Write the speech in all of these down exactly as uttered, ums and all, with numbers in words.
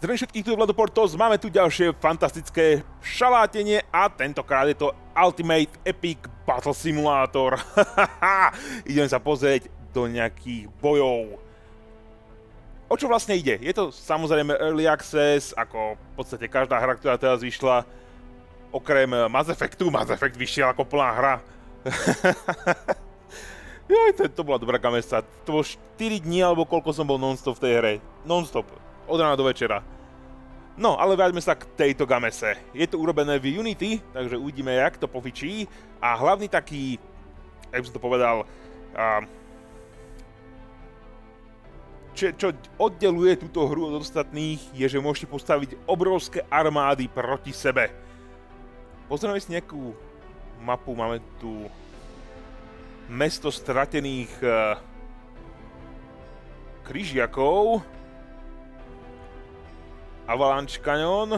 Zdravím všetkých, tu je Vlado Portos, máme tu ďalšie fantastické šalátenie a tentokrát je to Ultimate Epic Battle Simulator. Ideme sa pozrieť do nejakých bojov. O čo vlastne ide? Je to samozrejme Early Access, ako v podstate každá hra, ktorá teraz vyšla, okrem Mass Effectu. Mass Effect vyšiel ako plná hra. Joj, to, to bola dobrá gamesa. To bolo štyri dní, alebo koľko som bol non-stop v tej hre. Non-stop. Od rána do večera. No, ale vráťme sa k tejto gamese. Je to urobené v Unity, takže uvidíme, jak to pofičí. A hlavný taký, jak by som to povedal, uh, čo, čo oddeluje túto hru od ostatných, je, že môžete postaviť obrovské armády proti sebe. Pozrieme si nejakú mapu, máme tu mesto stratených uh, križiakov. Avalanche Canyon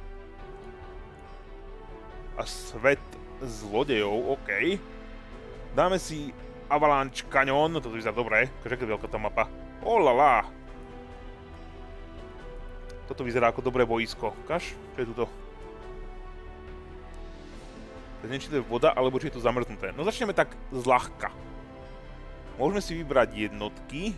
a svet zlodejov, OK. Dáme si Avalanche Canyon, toto vyzerá dobre, akože veľká tá mapa. Olala! Toto vyzerá ako dobré boisko. Ukáž, čo je tuto? Neviem, či to je voda, alebo či je to zamrznuté. No začneme tak zľahka. Môžeme si vybrať jednotky.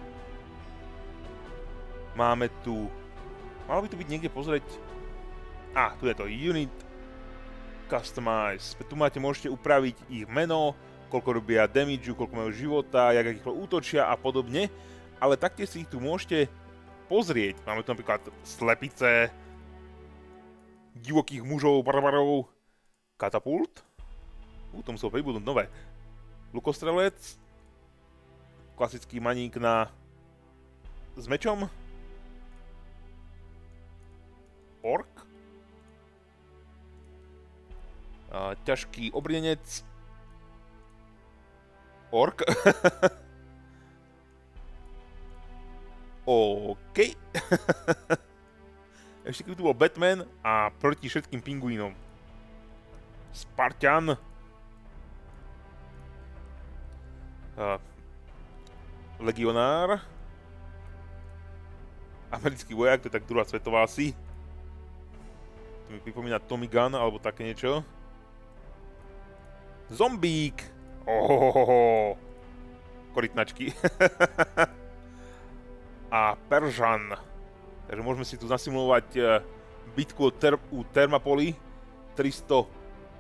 Máme tu... Malo by tu byť niekde pozrieť... Á, tu je to. Unit Customize. Tu máte, môžete upraviť ich meno, koľko robia damage, koľko majú života, jak rýchlo útočia a podobne. Ale taktiež si ich tu môžete pozrieť. Máme tu napríklad slepice, divokých mužov, barbarov, katapult. Ú, to muselo pribudnúť nové. Lukostrelec. Klasický maník na... s mečom. Ork. A, ťažký obrienec. Ork. OK. Ešte keby tu bol Batman a proti všetkým pingvínom. Spartan. A, legionár. Americký vojak, to je tak druhá svetová asi. To mi pripomína Tommy Gun, alebo také niečo. Zombík! Ohohoho! Korytnačky. A Peržan. Takže môžeme si tu nasimulovať bitku ter u Thermopyly. tristo...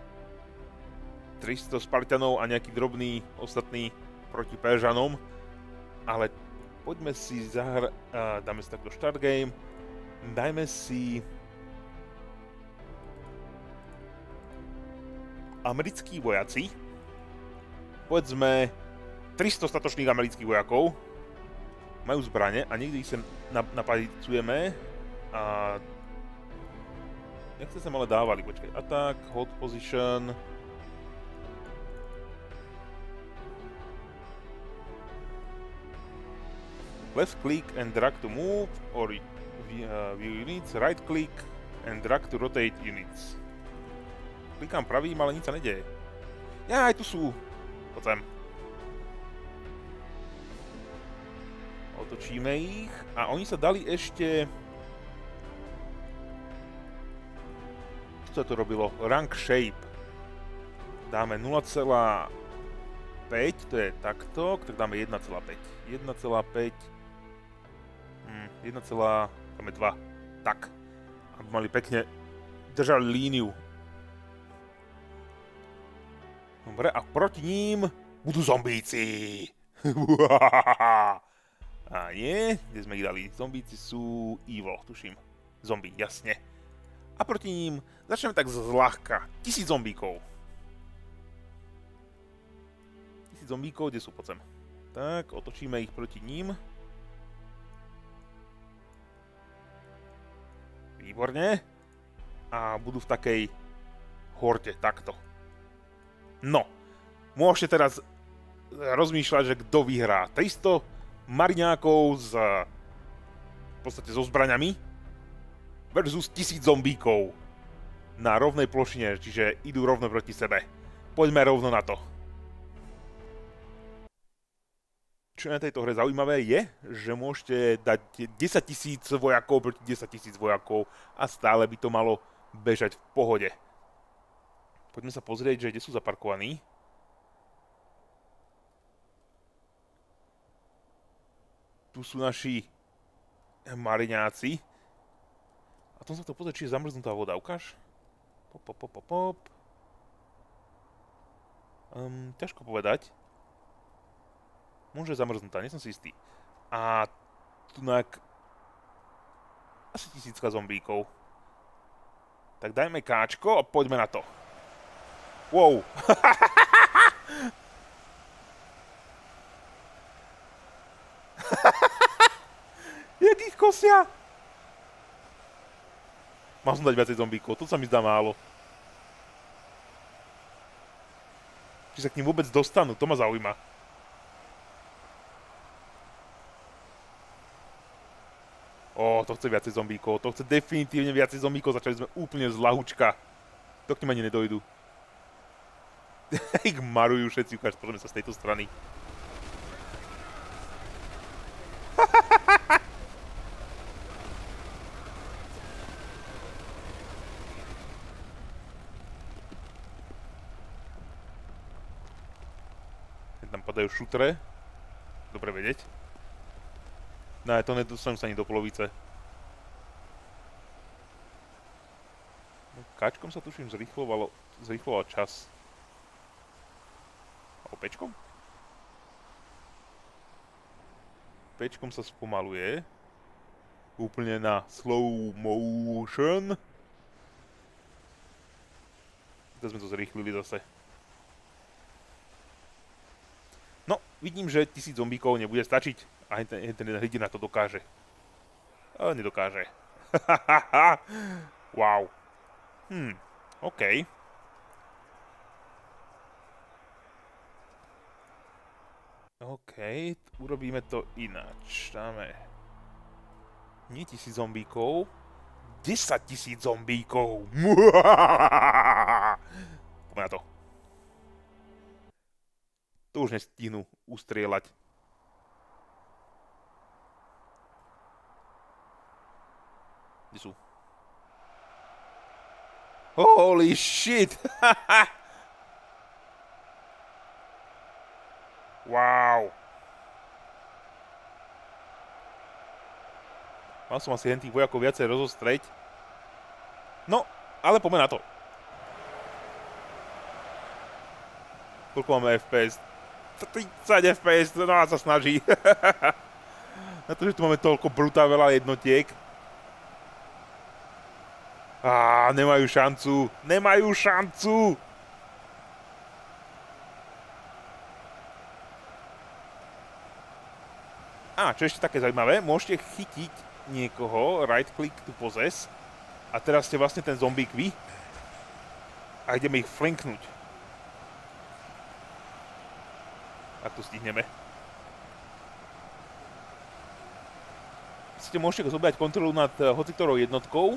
tristo Spartanov a nejaký drobný ostatný proti Peržanom. Ale poďme si zahrať... Dáme si takto start game. Dajme si... americkí vojaci. Povedzme tristo statočných amerických vojakov. Majú zbrane a niekde ich sa napajcujeme. A... Jak sa sem ale dávali? Počkaj. Attack, hold position. Left click and drag to move or uh, view units. Right click and drag to rotate units. Klikám pravým, ale nič sa nedeje. Ja, aj tu sú. Poď sem. Otočíme ich. A oni sa dali ešte... Čo to robilo? Rank shape. Dáme nula celá päť, to je takto, tak dáme jedna celá päť. jedna celá päť. Hm, jedna, dáme dva. Tak. Aby mali pekne držali líniu. Dobre, a proti ním budú zombíci. A nie, kde sme ich dali? Zombíci sú evil, tuším. Zombí, jasne. A proti ním začneme tak zľahka. Tisíc zombíkov. Tisíc zombíkov, kde sú, poď sem. Tak, otočíme ich proti ním. Výborne. A budú v takej horde, takto. No, môžete teraz rozmýšľať, že kto vyhrá. tristo mariňákov s, v podstate so zbraňami versus tisíc zombíkov na rovnej plošine, čiže idú rovno proti sebe. Poďme rovno na to. Čo na tejto hre zaujímavé je, že môžete dať desaťtisíc vojakov proti desaťtisíc vojakov a stále by to malo bežať v pohode. Poďme sa pozrieť, že kde sú zaparkovaní. Tu sú naši mariňáci. A tom sa to pozrieť, či je zamrznutá voda. Ukáž? Pop, pop, pop, pop, pop. Um, ťažko povedať. Možno je zamrznutá, nie som si istý. A tunak asi tisícka zombíkov. Tak dajme káčko a poďme na to. Wow. Jak ich kosia? Mám som dať viacej zombíkov, to sa mi zdá málo. Či sa k ním vôbec dostanú, to ma zaujíma. Ó, to chce viacej zombíkov, to chce definitívne viacej zombíkov, začali sme úplne z lahučka. To k nim ani nedojdu. Ich marujú všetci, ukáž, pozrieme sa z tejto strany. Keď tam padajú šutre. Dobre vedieť. Ne, to nedostanem sa ani do polovice. Káčkom sa tuším zrýchlovalo, zrýchloval čas. A pečkom? Pečkom sa spomaluje. Úplne na slow motion. Teraz sme to zrýchlili zase. No, vidím, že tisíc zombíkov nebude stačiť. A ten, ten hrdina to dokáže. Ale nedokáže. Wow. Hm, OK. OK, urobíme to ináč. Dáme... Nie tisíc zombíkov. desať tisíc zombíkov. Poďme na to. To už nestihnú ustrieľať. Kde sú? Holy shit! Wow! Mal som asi hen tých vojakov viacej rozostreť. No, ale poďme na to. Koľko máme ef pé es? tridsať ef pé es, no sa snaží. Na to, že tu máme toľko brutá veľa jednotiek. Á, nemajú šancu. Nemajú šancu. Á, čo ešte také zaujímavé, môžete chytiť niekoho, right click to possess. A teraz ste vlastne ten zombík vy. A ideme ich flanknúť. Ak to stihneme. Ste môžete zobrať kontrolu nad hociktorou jednotkou.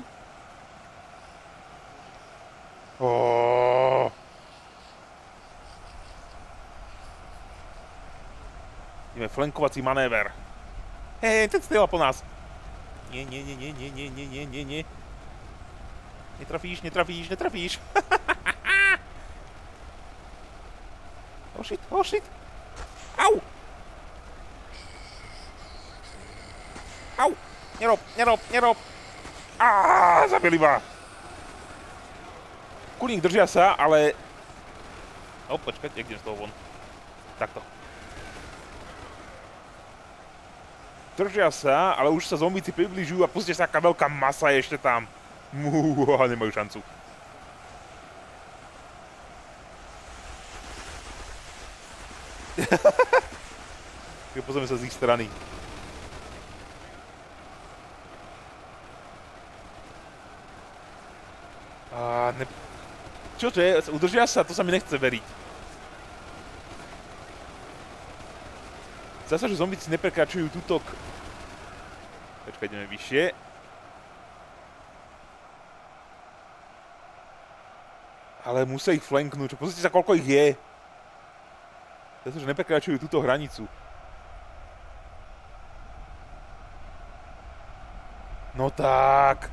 Oh. Ideme flankovací manéver. Hej, ten strieľa po nás. Nie, nie, nie, nie, nie, nie, nie, nie, nie, nie. Netrafíš, netrafíš, netrafíš. Oh shit, oh shit. Au. Au. Nerob, nerob, nerob. Á, zabili ma. Kurník držia sa, ale... O, počkať, jak idem z toho von. Takto. Držia sa, ale už sa zombíci približujú a pozrite sa, aká veľká masa je ešte tam. Múha, nemajú šancu. Pozrieme sa z ich strany. A ne... Čo to je? Udržia sa? To sa mi nechce veriť. Zdá sa, že zombíci neprekračujú tútok. Počkaj, ideme vyššie. Ale musia ich flanknúť. Pozrite sa, koľko ich je. Zdá sa, že neprekračujú túto hranicu. No tak.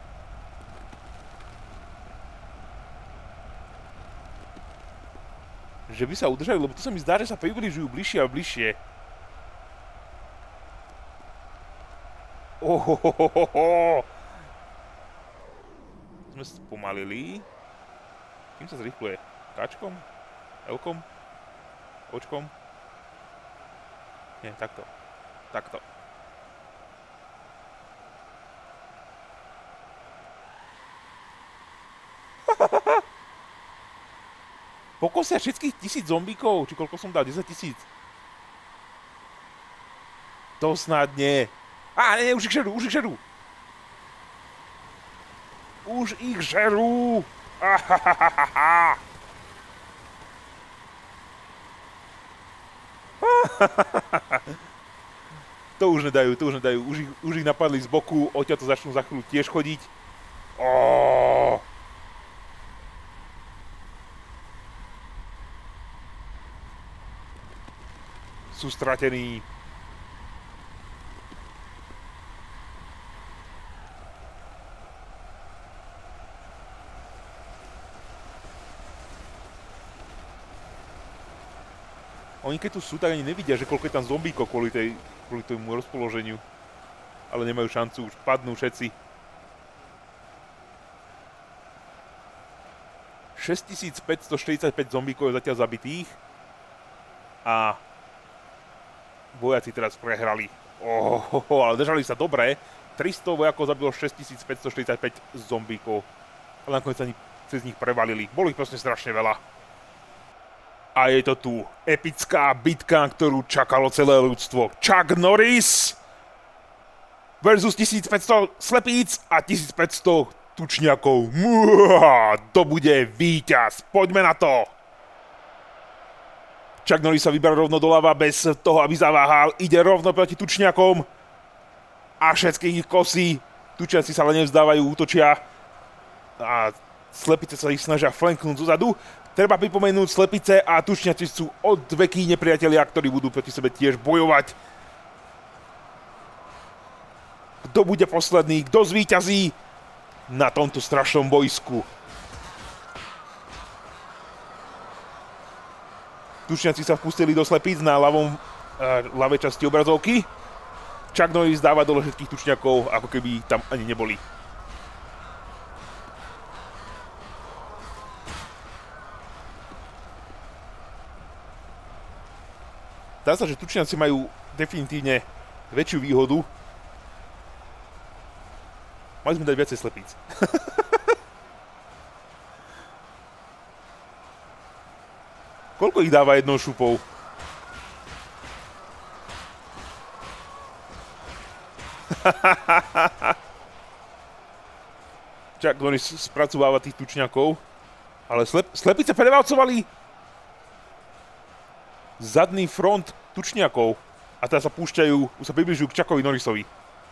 Že by sa udržali, lebo tu sa mi zdá, že sa približujú bližšie a bližšie. Ohohohoho. Sme sa spomalili. Kým sa zrýchluje? Káčkom? Elkom? Očkom? Nie, takto. Takto. Pokosia všetkých tisíc zombíkov, či koľko som dal? desať tisíc. To snad nie. Á, nie, už ich žerú, už ich žerú. Už ich žerú. Ahahaha. To už nedajú, to už nedajú. Už ich, už ich napadli z boku, odtiaľ to začnú za chvíľu tiež chodiť. Oh. Sú stratení. Oni keď tu sú, tak ani nevidia, že koľko je tam zombíkov kvôli, tej, kvôli tomu rozpoloženiu. Ale nemajú šancu, už padnú všetci. šesťtisícpäťstoštyridsaťpäť zombíkov je zatiaľ zabitých. A vojaci teraz prehrali. Ohoho, ale držali sa dobre. tristo vojakov zabilo šesťtisícpäťstoštyridsaťpäť zombíkov. Ale nakoniec ani cez nich prevalili. Bolo ich proste strašne veľa. A je to tu epická bitka, ktorú čakalo celé ľudstvo. Chuck Norris versus tisícpäťsto slepíc a tisícpäťsto tučniakov. Muaa, to bude víťaz. Poďme na to. Chuck Norris sa vyberá rovno doľava bez toho, aby zaváhal. Ide rovno proti tučniakom a všetkých ich kosí. Tučniaci sa ale nevzdávajú, útočia a slepice sa ich snažia flanknúť zozadu. Treba pripomenúť, slepice a tučniaci sú odvekí nepriatelia, ktorí budú proti sebe tiež bojovať. Kto bude posledný, kto zvíťazí na tomto strašnom bojsku? Tučniaci sa vpustili do slepíc na ľavom, uh, ľavej časti obrazovky. Chuck Norris dáva dole všetkých tučniakov, ako keby tam ani neboli. Dá sa, že tučniaci majú definitívne väčšiu výhodu. Mali sme dať viacej slepíc. Koľko ich dáva jednou šupou? Chuck Norris spracováva tých tučniakov, ale slep, slepice prevalcovali zadný front tučniakov a teraz sa púšťajú, už sa približujú k Chuckovi Norrisovi.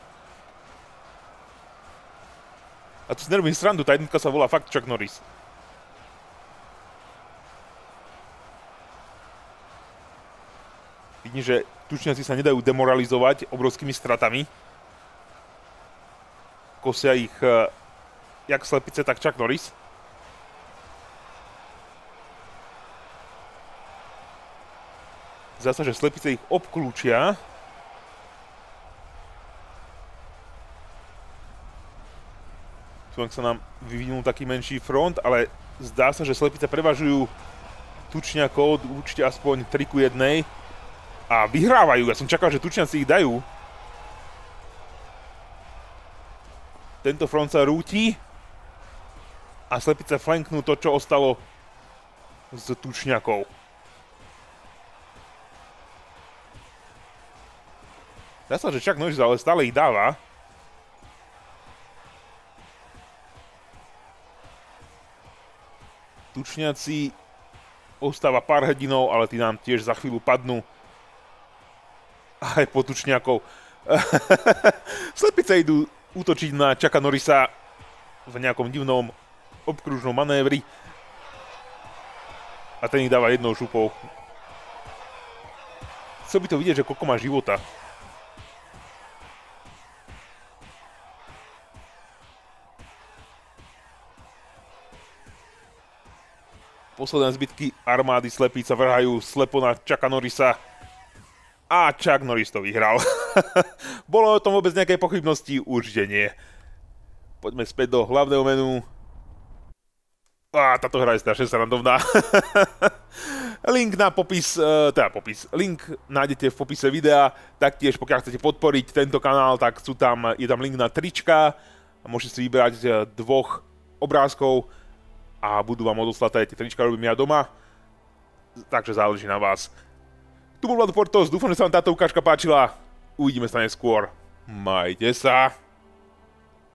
A tu si nerobím srandu, tá jednotka sa volá fakt Chuck Norris. Vidím, že tučniaci sa nedajú demoralizovať obrovskými stratami. Kosia ich uh, jak slepice, tak Chuck Norris. Zdá sa, že slepice ich obklúčia. Tu sa nám vyvinul taký menší front, ale zdá sa, že slepice prevažujú tučniakov určite aspoň tri ku jednej a vyhrávajú. Ja som čakal, že tučniaci ich dajú. Tento front sa rúti a slepice flanknú to, čo ostalo z tučniakov. Dá sa, že Chuck Norris ale stále ich dáva. Tučniaci ostáva pár hrdinov, ale tí nám tiež za chvíľu padnú. Aj po tučniakov. Slepice idú útočiť na Chucka Norrisa v nejakom divnom obkružnom manévri. A ten ich dáva jednou šupou. Chcel by to vidieť, že koľko má života. Posledné zbytky armády slepí sa vrhajú slepo na Chucka Norrisa. A Chuck Norris to vyhral. Bolo o tom vôbec nejaké pochybnosti? Určite nie. Poďme späť do hlavného menu. Á, táto hra je strašne srandovná. Link na popis, teda popis, link nájdete v popise videa. Taktiež, pokiaľ chcete podporiť tento kanál, tak sú tam, je tam link na trička. Môžete si vybrať dvoch obrázkov a budú vám odoslaté. Tie trička robím ja doma, takže záleží na vás. Tu bol Vlado Fortos, dúfam, že sa vám táto ukážka páčila. Uvidíme sa neskôr. Majte sa.